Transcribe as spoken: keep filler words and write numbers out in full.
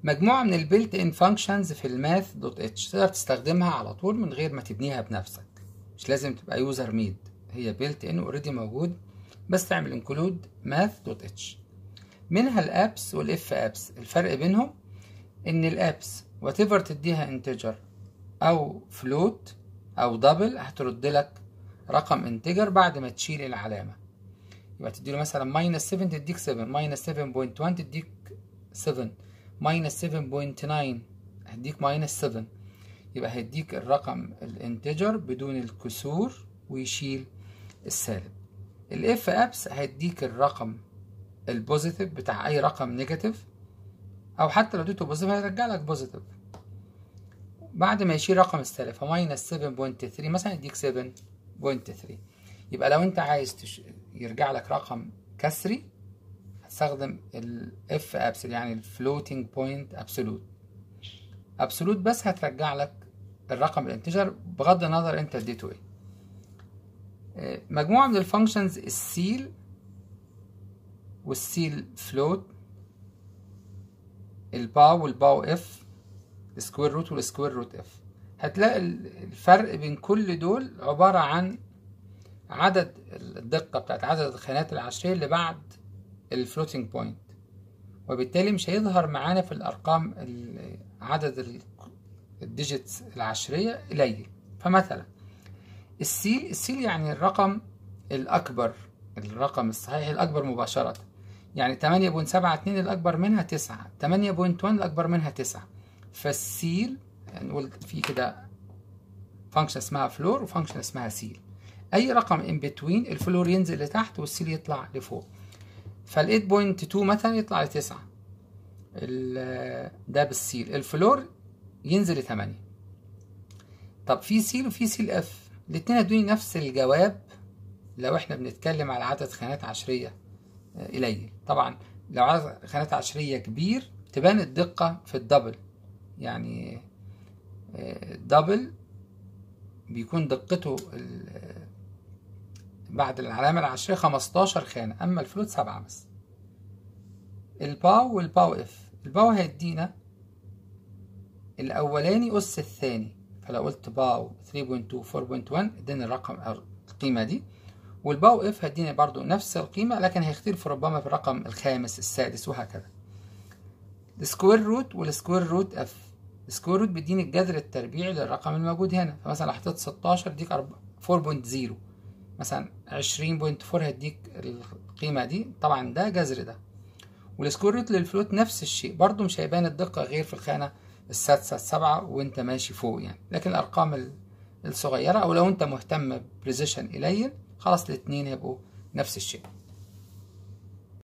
مجموعة من البيلت ان فانكشنز في الماث دوت اتش تقدر تستخدمها على طول من غير ما تبنيها بنفسك، مش لازم تبقى يوزر ميد، هي بيلت ان اوريدي موجود، بس تعمل انكلود ماث دوت اتش. منها الابس والاف ابس. الفرق بينهم ان الابس وات ايفر تديها انتجر او فلوت او دبل هترد لك رقم انتجر بعد ما تشيل العلامة. يبقى تديله مثلا ماينس سبعة تديك سبعة، ماينس سبعة بوينت واحد تديك سبعة، ماينس سبعة بوينت تسعة هديك ماينس سبعة. يبقى هيديك الرقم الانتجر بدون الكسور ويشيل السالب. الاف ابس هيديك الرقم البوزيتيف بتاع اي رقم نيجاتيف، او حتى لو اديته بوزيتيف هيرجع لك بوزيتيف بعد ما يشيل رقم السالب. فماينس سبعة بوينت تلاتة مثلا يديك سبعة بوينت تلاتة. يبقى لو انت عايز تش... يرجع لك رقم كسري هتستخدم الاف ابس يعني الفلوتنج بوينت ابسولوت. ابسولوت بس هترجع لك الرقم الانتجر بغض النظر انت اديته ايه. مجموعة من الفانكشنز السيل والسيل فلوت، الباو والباو اف، السكوير روت والسكوير روت اف. هتلاقي الفرق بين كل دول عبارة عن عدد الدقة بتاعت عدد الخانات العشرية اللي بعد الفلوتنج بوينت، وبالتالي مش هيظهر معانا في الأرقام عدد الديجيتس العشرية قليل. فمثلا السيل السيل يعني الرقم الأكبر، الرقم الصحيح الأكبر مباشرة، يعني تمانية بوينت سبعة اتنين الأكبر منها تسعة، تمانية بوينت واحد الأكبر منها تسعة. فالسيل يعني نقول في كده فانكشن اسمها فلور وفانكشن اسمها سيل. أي رقم ان بتوين الفلور ينزل لتحت والسيل يطلع لفوق. فال ثمانية بوينت اتنين مثلا يطلع لتسعة، ده بالسيل. الفلور ينزل لتمانية. طب في سيل وفي سيل اف، الاتنين هيدوني نفس الجواب لو احنا بنتكلم على عدد خانات عشرية قليل. طبعا لو عدد خانات عشرية كبير تبان الدقة في الدبل، يعني الدبل بيكون دقته بعد العلامة العشرية خمستاشر خانة، أما الفلوت سبعة بس. الباو والباو اف، الباو هيدينا الأولاني أس الثاني، فلو قلت باو تلاتة بوينت اتنين أربعة بوينت واحد اداني الرقم أو القيمة دي. والباو اف هيديني برضو نفس القيمة لكن هيختلف ربما في الرقم الخامس السادس وهكذا. السكوير روت والسكوير روت اف، السكوير روت بيديني الجذر التربيعي للرقم الموجود هنا، فمثلا لو حطيت ستاشر يديك أربعة بوينت صفر، مثلا عشرين بوينت أربعة هيديك القيمة دي، طبعا ده جذر ده. والسكوير روت للفلوت نفس الشيء، برضو مش هيبان الدقة غير في الخانة السادسة السابعة وانت ماشي فوق يعني. لكن الأرقام الصغيرة أو لو انت مهتم بريزيشن قليل خلاص الاتنين هيبقوا نفس الشيء.